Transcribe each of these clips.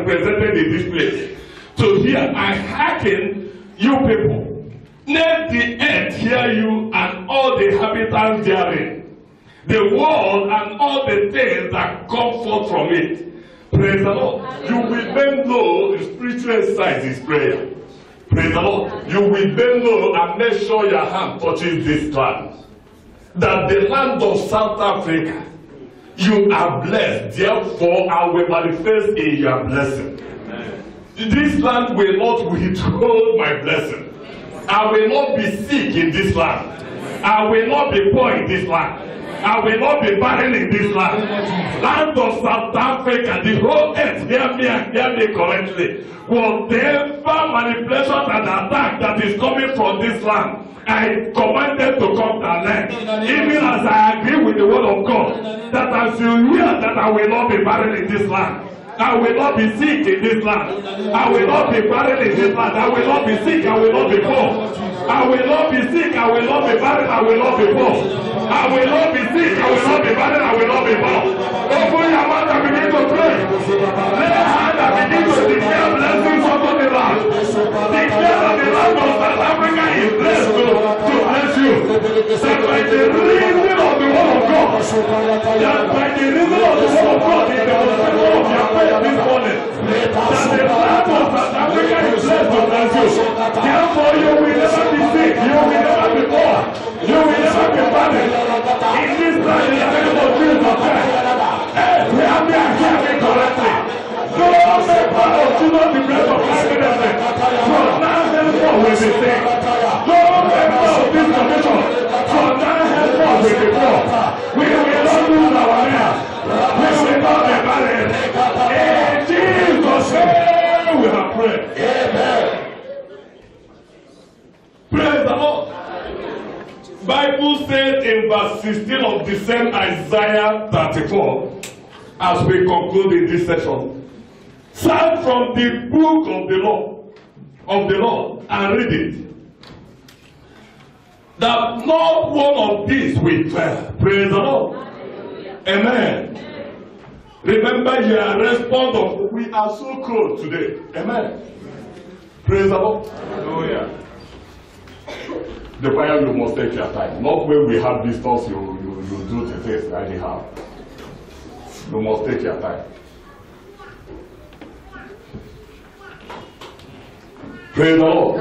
represented in this place to hear. I hearken you people. Let the earth hear you and all the inhabitants therein, the world and all the things that come forth from it. Praise the Lord. You will bend low. The spiritual exercise is prayer. Praise the Lord. You will bend low and make sure your hand touches this land. That the land of South Africa, you are blessed. Therefore, I will manifest in your blessing. Amen. This land will not withhold my blessing. I will not be sick in this land. I will not be poor in this land. I will not be barren in this land. Land of South Africa, the whole earth, hear me and hear me correctly. Whatever manipulation and attack that is coming from this land, I commanded to come to an end. Even as I agree with the word of God, that as you hear that I will not be barren in this land. I will not be sick in this land. I will not be barren in this land. I will not be sick. I will not be poor. I will not be sick. I will not be barren. I will not be poor. I will not be sick. I will not be barren. I will not be poor. Open your mouth and begin to pray. Lay a hand and begin to declare blessings upon the land. Declare that the land of South Africa is blessed to bless you. That by the reason of the word of God, that by the reason of the word of God, in the demonstration of your faith this morning, that the land of South Africa is blessed to bless you. Therefore, you will never be sick. You will never be poor. You will never be barren. In this land, in the name of Jesus Christ, hear me and hear me correctly. No member of Jesus the bread of life ministry from now henceforth will be sick. No member of this commission from now henceforth will be poor. We will not lose our health. We will not be barren. In Jesus' name we have prayed. Amen. Praise the Lord. Bible says in verse 16 of the same Isaiah 34, as we conclude in this session, start from the book of the Lord and read it. That not one of these will fail. Praise the Lord. Amen. Remember your response of we are so cold today. Amen. Praise the Lord. Hallelujah. The fire, you must take your time. Not when we have visitors, you do the things anyhow. You must take your time. Praise the Lord.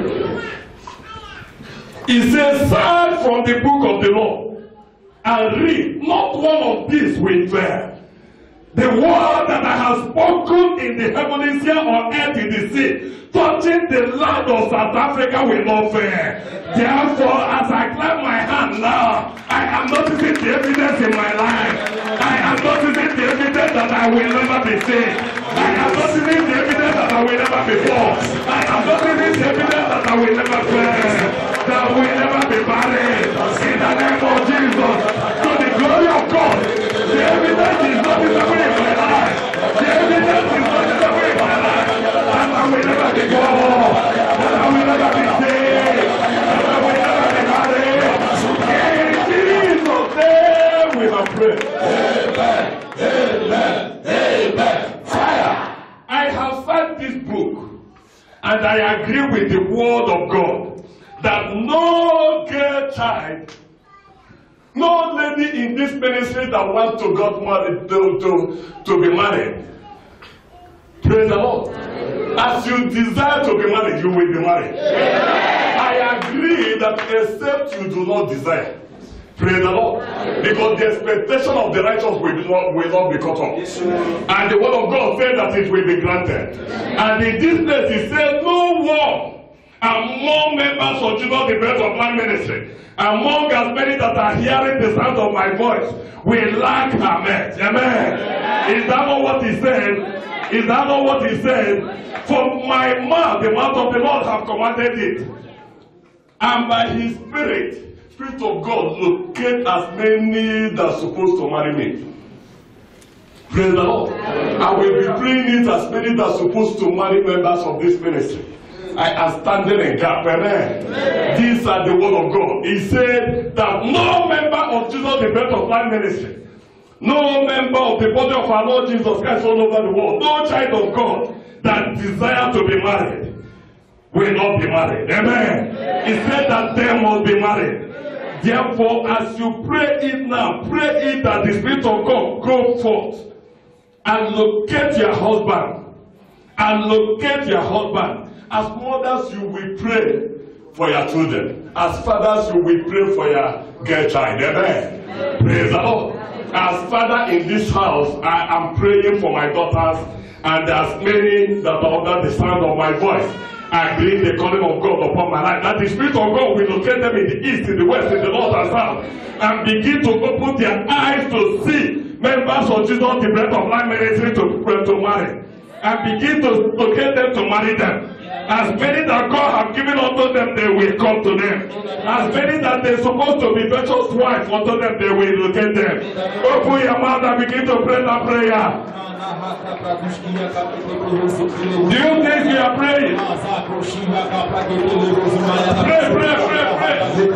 He says, start from the book of the Lord and read. Not one of these will fail. The word that I have spoken in the heavenly sphere or earth in the sea, touching the land of South Africa will not fail. Therefore, as I clap my hand now, I am noticing the evidence in my life. I am noticing the evidence that I will never be sick. I am noticing the evidence that I will never be poor. I am noticing the evidence that I will never fail. That will never be barren. In the name of Jesus, to the glory of God, the evidence is not visible in my life. The evidence is not visible in my life. And I will never be poor. And I will never be sick. And I will never be barren. In Jesus' name we have prayed. Amen. Amen. Amen. Fire. I have read this book and I agree with the word of God that no girl child, no lady in this ministry that wants to get married to be married. Praise the Lord. As you desire to be married, you will be married. I agree that except you do not desire. Praise the Lord. Because the expectation of the righteous will not be cut off. And the word of God said that it will be granted. And in this place he said, no one among members of Jesus the Bread of Life ministry, among as many that are hearing the sound of my voice, will lack her mate. Amen. Is that not what he said? Is that not what he said? For my mouth, the mouth of the Lord have commanded it. And by his Spirit of God, locate as many that are supposed to marry me. Praise the Lord. I will be praying it as many that are supposed to marry members of this ministry. I am standing in gap. Amen. These are the word of God. He said that no member of Jesus the Bread of Life ministry, No member of the body of our Lord Jesus Christ all over the world, no child of God that desire to be married will not be married. Amen. He said that they must be married. Therefore, as you pray it now, pray it that the Spirit of God go forth and locate your husband. And locate your husband. As mothers, you will pray for your children. As fathers, you will pray for your girl child. Amen. Praise the Lord. As father in this house, I am praying for my daughters, and as many that are under the sound of my voice, I believe the calling of God upon my life, that the Spirit of God will locate them in the east, in the west, in the north and south, and begin to open their eyes to see members of Jesus, the Bread of Life Ministry, to marry, and begin to locate them to marry them. As many that God have given unto them, they will come to them. As many that they're supposed to be virtuous wives unto them, they will locate them. Open your mouth and begin to pray that prayer. Do you think you are praying? Pray, pray, pray, pray.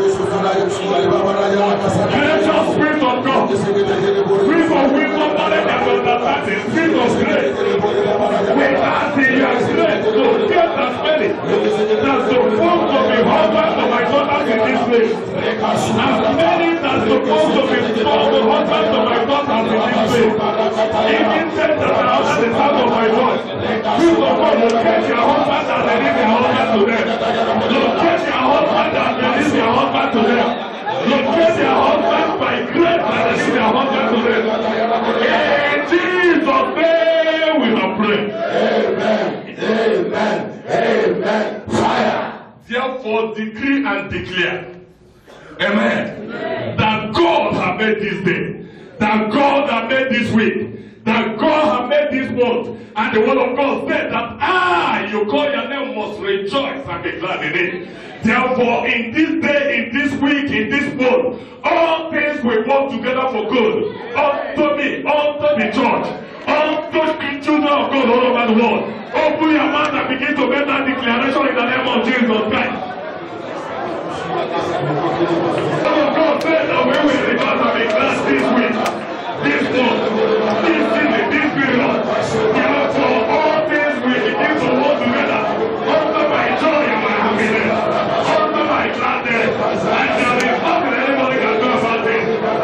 Creation Spirit of God. Spirit of wisdom, knowledge, and understanding. Spirit of grace. We ask in your grace to get as many that's supposed to be husbands to my daughters in this place. As many that's supposed to be husbands to my daughters in this place. Even them that are under the sound of my voice. Spirit of God, locate your husband and release your husband to them. Locate your husband and release your husband to them. Locate your husband by grace and release your husband to them. In Jesus' name we have prayed. Amen. Amen. Amen. Fire. Therefore, decree and declare. Amen. That God has made this day. That God has made this week. That God has made this month. And the word of God said that you call your name, must rejoice and be glad in it. Therefore, in this day, in this week, in this month, all things will work together for good. Unto me, unto the church, unto the children of God all over the world. Open your mouth and begin to make that declaration in the name of Jesus Christ. The word of God said that we will rejoice and be glad this week, this month, this season, this period. Therefore, all things will begin to work together. Unto my joy and my happiness. Unto my gladness. And there is nothing anybody can do about it.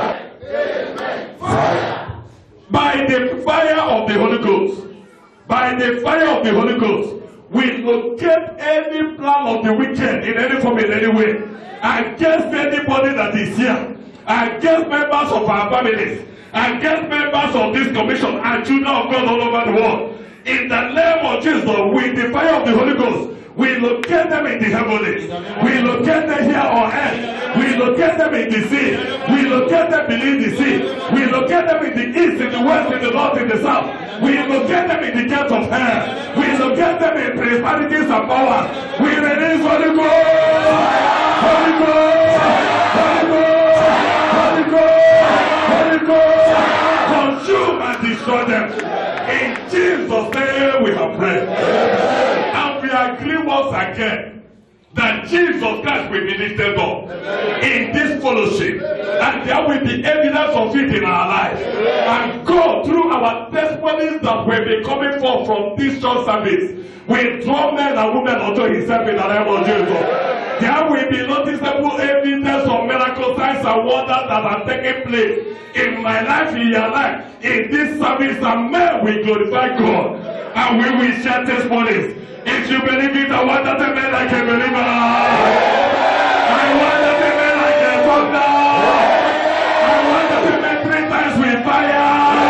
By the fire of the Holy Ghost. By the fire of the Holy Ghost. We locate any plan of the wicked in any form, in any way. Against anybody that is here. Against members of our families. Against members of this commission and children of God all over the world. In the name of Jesus, with the fire of the Holy Ghost, we locate them in the heavens. We locate them here on earth. We locate them in the sea. We locate them beneath the sea. We locate them in the east, in the west, in the north, in the south. We locate them in the gates of hell. We locate them in principalities and powers. We release Holy Ghost. Holy Ghost. Holy Ghost. Holy Ghost. Holy Ghost. Consume and destroy them. In Jesus' name we have prayed. And we agree once again that Jesus Christ will be lifted up in this fellowship, and there will be evidence of it in our lives. And God, through our testimonies that will be coming forth from this church service, will draw men and women unto himself in the name of Jesus. There will be noticeable evidence of miracle signs and wonders that are taking place in my life, in your life, in this service, and men will glorify God, and we will share testimonies. If you believe it, I want that amen like a believer. I want that amen like a thunder. I want that amen 3 times with fire.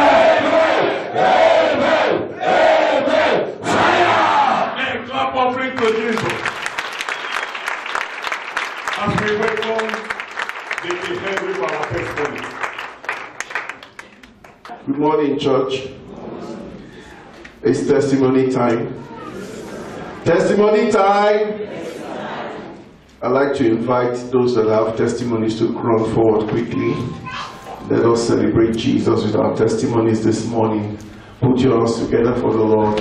Amen. Amen. Fire. And clap offering to Jesus. As we welcome the Henry for our testimony. Good morning, church. It's testimony time. Testimony time. I'd like to invite those that have testimonies to run forward quickly. Let us celebrate Jesus with our testimonies this morning. Put your hands together for the Lord.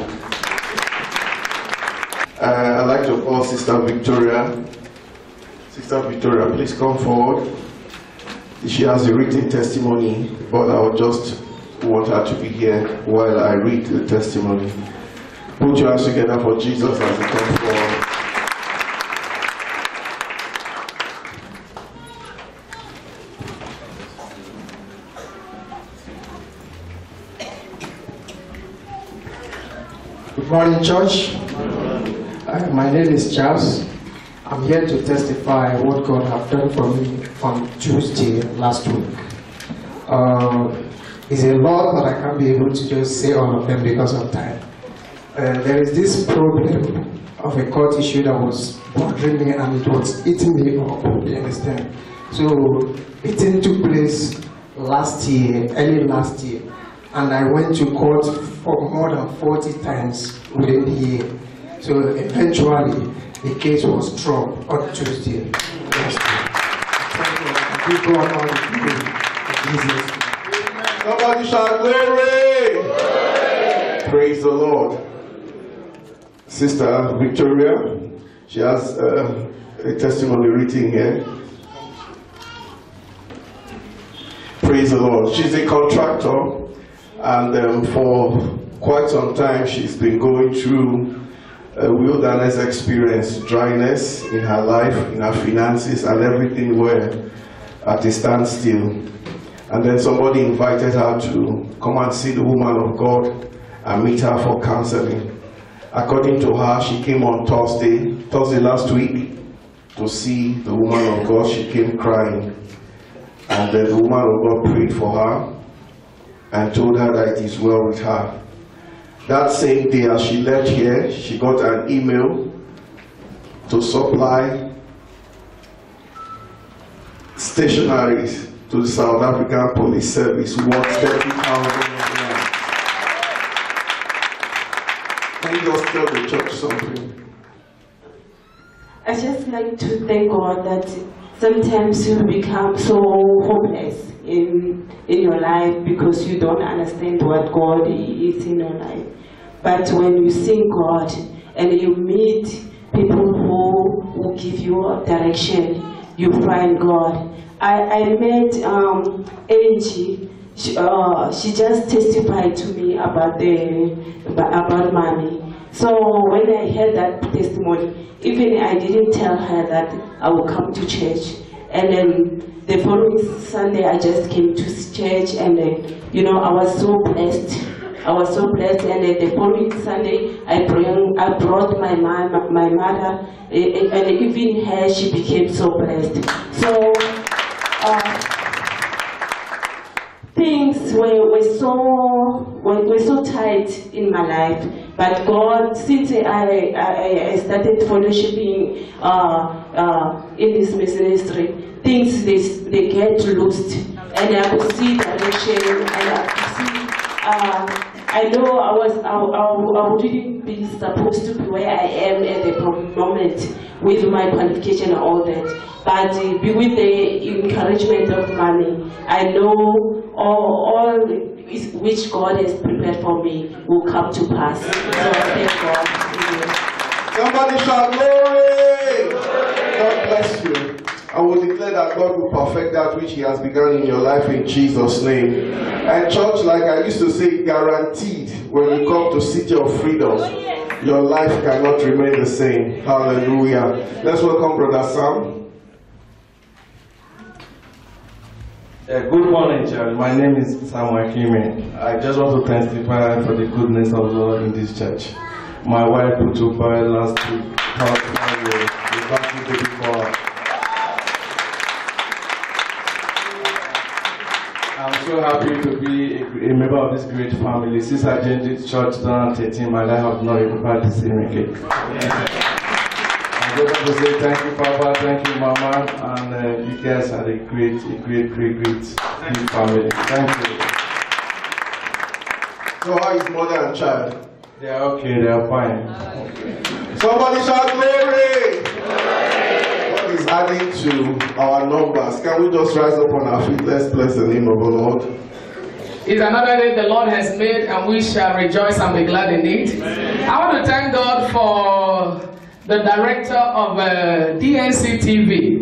I'd like to call Sister Victoria. Sister Victoria, please come forward. She has a written testimony, but I will just want her to be here while I read the testimony. Put your hands together for Jesus as he comes forward. Good morning, church. My name is Charles. I'm here to testify what God has done for me on Tuesday last week. It's a lot, but I can't be able to just say all of them because of time. There is this problem of a court issue that was bothering me and it was eating me up, you understand? So, it took place last year, early last year, and I went to court for more than 40 times within the year. So, eventually, the case was dropped on Tuesday. Give God all the glory in Jesus' name. Somebody shout glory! Praise the Lord. Sister Victoria, she has a testimony written here. Praise the Lord. She's a contractor, and for quite some time she's been going through a wilderness experience, dryness in her life, in her finances, and everything were at a standstill. And then somebody invited her to come and see the woman of God and meet her for counseling. According to her, she came on Thursday last week to see the woman of God. She came crying. And then the woman of God prayed for her and told her that it is well with her. That same day as she left here, she got an email to supply stationaries to the South African Police Service worth 30,000. Can you just tell the church something? I just like to thank God that sometimes you become so hopeless in your life because you don't understand what God is in your life. But when you sing God and you meet people who give you a direction, you find God. I met Angie. She just testified to me about mommy. So when I heard that testimony, even I didn't tell her that I will come to church. And then the following Sunday, I just came to church, and I was so blessed. I was so blessed, and the following Sunday, I brought my mother, and even her, she became so blessed. So things were so tight in my life, but God, since I started fellowshipping in this ministry, things they get loosed, and I could see direction, and I could see. I know I wouldn't be supposed to be where I am at the moment with my qualification and all that, but with the encouragement of mommy, I know all which God has prepared for me will come to pass. So thank God. Somebody shout glory! God bless you. I will declare that God will perfect that which He has begun in your life in Jesus' name. And church, like I used to say, guaranteed when you come to City of Freedom, your life cannot remain the same. Hallelujah. Let's welcome Brother Sam. Good morning, church. My name is Samuel Kimi. I just want to testify for the goodness of God in this church. My wife put to bed last week. I'm so happy to be a member of this great family. Since I joined this church in 2013, my life has not even had the same again. I just want to say thank you, Papa, thank you, Mama, and you guys are a great family. Thank you. So how is mother and child? They are okay, they are fine. Somebody shout glory! God is adding to our numbers. Can we just rise up on our feet? Let's bless the name of the Lord. It's another day the Lord has made, and we shall rejoice and be glad in it. I want to thank God for the director of DNC TV.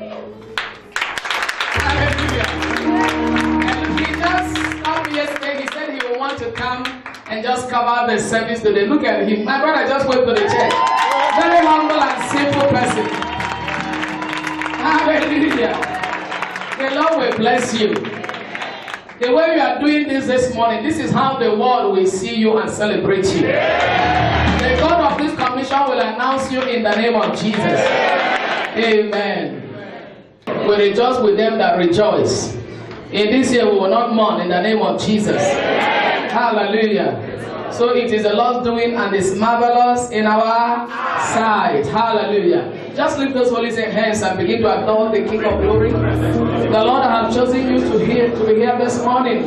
Hallelujah. And he just yesterday he come and just cover the service today. Look at him. My brother just went to the church. Very humble and simple person. Hallelujah. The Lord will bless you. The way you are doing this morning, this is how the world will see you and celebrate you. The God of this commission will announce you in the name of Jesus. Amen. We rejoice with them that rejoice. In this year we will not mourn in the name of Jesus. Hallelujah. So it is the Lord's doing and it's marvelous in our sight. Hallelujah. Just lift those holy hands and begin to adore the King of Glory. The Lord has chosen you to be here this morning.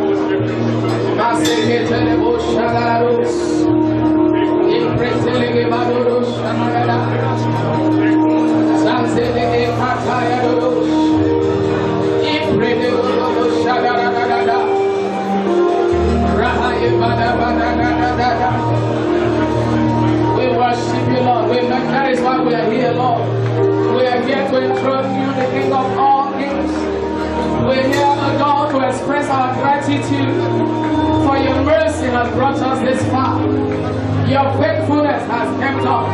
We worship you, Lord. That is why we are here, Lord. We are here to enthrone you, the King of all kings. We are here, O God, to express our gratitude for your mercy has brought us this far. Your faithfulness has kept us.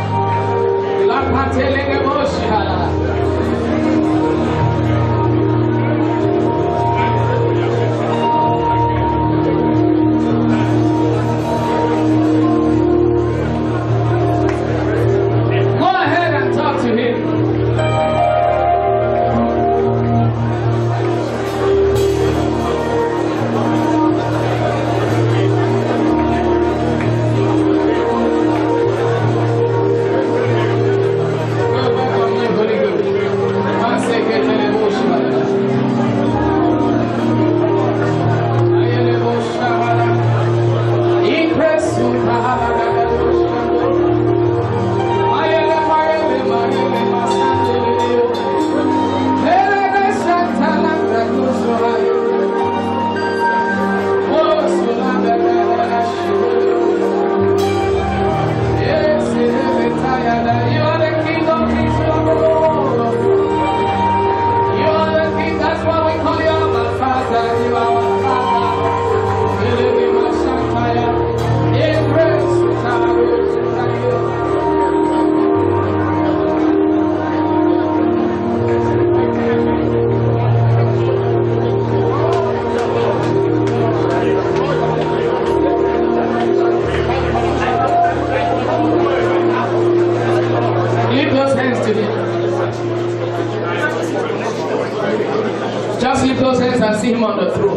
Just lift those hands and see him on the throne.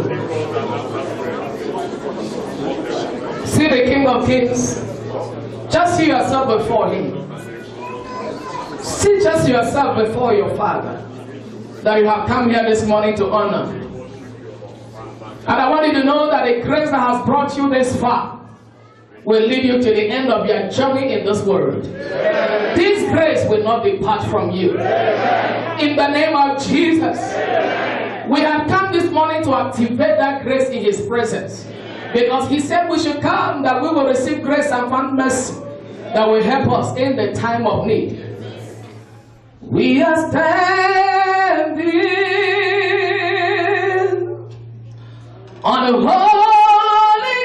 See the King of Kings. Just see yourself before him. See just yourself before your Father that you have come here this morning to honor. And I want you to know that the grace that has brought you this far will lead you to the end of your journey in this world. This grace will not depart from you. In the name of Jesus. We have come this morning to activate that grace in his presence. Because he said we should come that we will receive grace and find mercy that will help us in the time of need. We are standing on a holy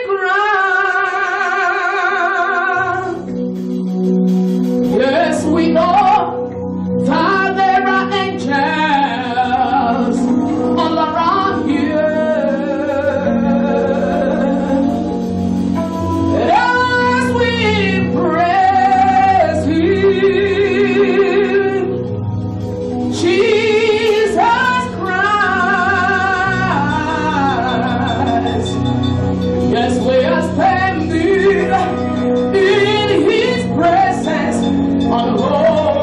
ground. Yes, we know that there are angels all around here. As we praise him, Jesus Christ. Yes, we are standing in his presence on holy.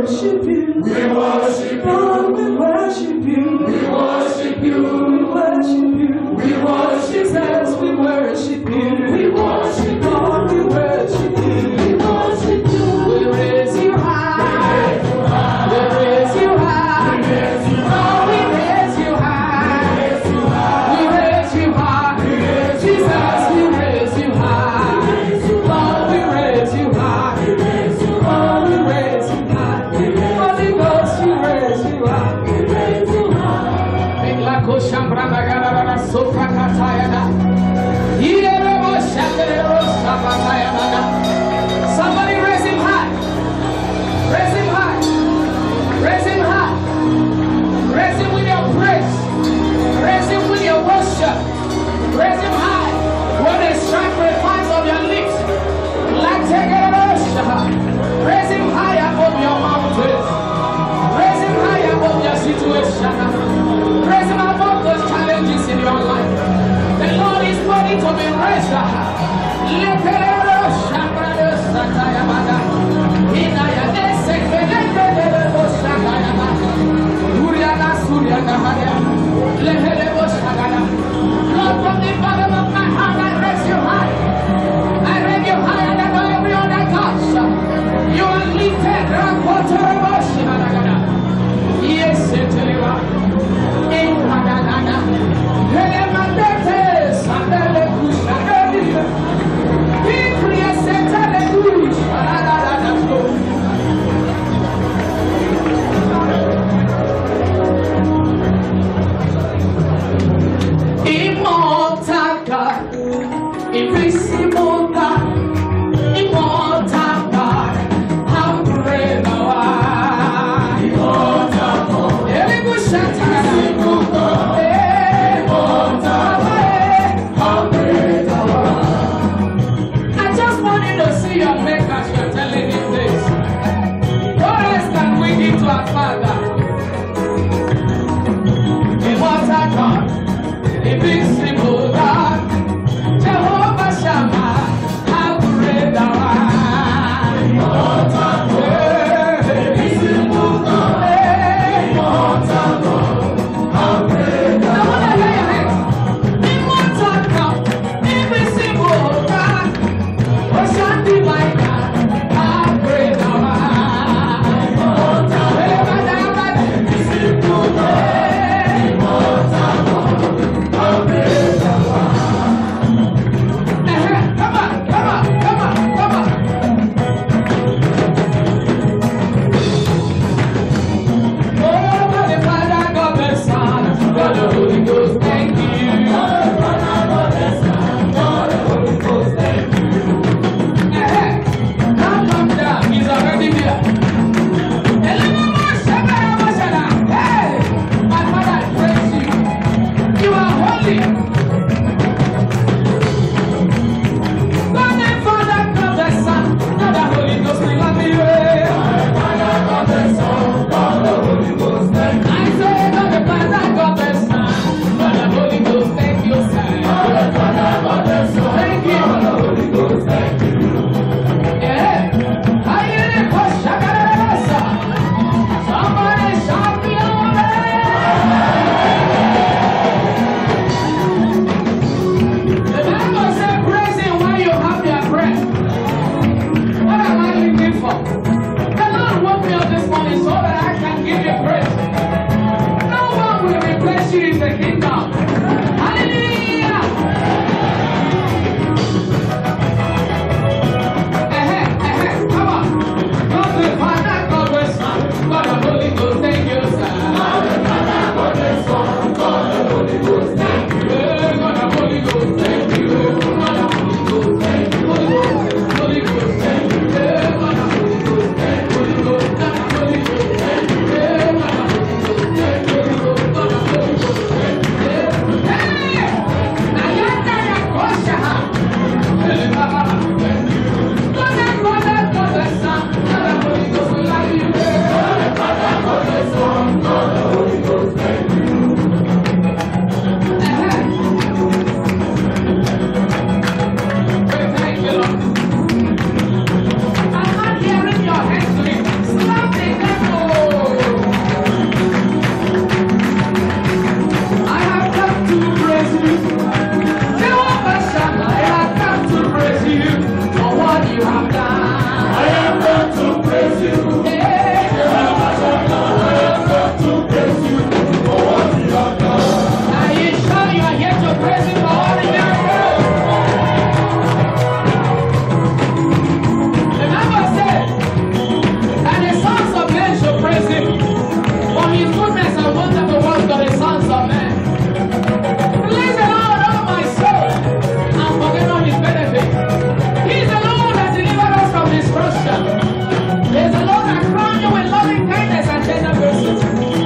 worship you. We worship you. Lord, we worship you. We worship you. We worship you. We worship Jesus. We worship you. We worship Lord. We worship you. We worship you. We raise you high. We raise you high. We raise you high. We raise you high. We raise you high. Jesus, we raise you high. Lord, we raise you high. Lord, we raise you high. Holy Ghost, we raise you high. We raise you high. Big la kosha branda gara sopra katayana. Yero shandero sapatayana. Somebody raise him high. Raise him high. Raise him high. Raise him with your praise. Raise him with your worship. Raise him high. When they sacrifice of your lips, like take a raise him high above your mountains. Raise him high above your situation. Raise him above those challenges in your life. The Lord is ready to be raised high. Lord, from the bottom of my heart, I raise you high. I raise you higher than every other God. You are lifted. Yes, immortal God, invisible God, immortal God, how great thou art. Immortal God, invisible God, immortal God, how great thou art. I just want you to see your maker as you're telling him this. What else can we give to our Father? Immortal God, invisible God, Jehovah Shammah, how great thou art. Immortal God, invisible God, immortal God, how great thou art. I want to hear your hands. Immortal God, invisible God, ocean divine God, how great thou art. Immortal God. loving kindness and tender mercies.